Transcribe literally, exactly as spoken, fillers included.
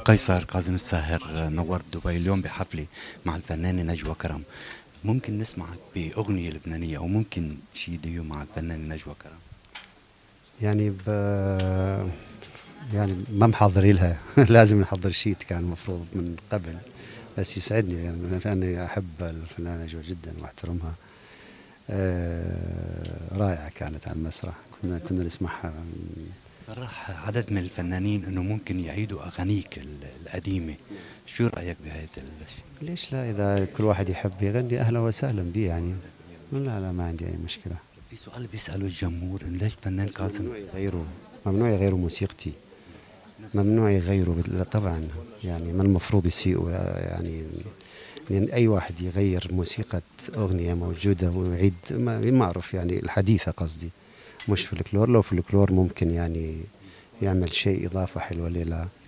قيصر كاظم الساهر نورت دبي اليوم بحفلة مع الفنانة نجوى كرم. ممكن نسمعك بأغنية لبنانية أو ممكن شي ديو مع الفنانة نجوى كرم؟ يعني ب يعني ما محضرين لها لازم نحضر شيء كان المفروض من قبل. بس يسعدني يعني لأني أحب الفنانة نجوى جدا وأحترمها. آه رائعة كانت على المسرح، كنا كنا نسمعها. صرح عدد من الفنانين أنه ممكن يعيدوا أغانيك ال- القديمة. شو رأيك بهذا الشيء؟ ليش لا؟ إذا كل واحد يحب يغني أهلا وسهلا به يعني. لا لا، ما عندي أي مشكلة. في سؤال بيسأله الجمهور إن ليش الفنان كاظم ممنوع يغيروا، ممنوع يغيروا موسيقتي، ممنوع يغيروا. لا طبعا، يعني ما المفروض يسيئوا يعني. لأن أي واحد يغير موسيقى أغنية موجودة ويعيد، ما ما أعرف يعني الحديثة قصدي، مش فلكلور. لو فلكلور ممكن يعني يعمل شيء إضافة حلوة، ليه لا؟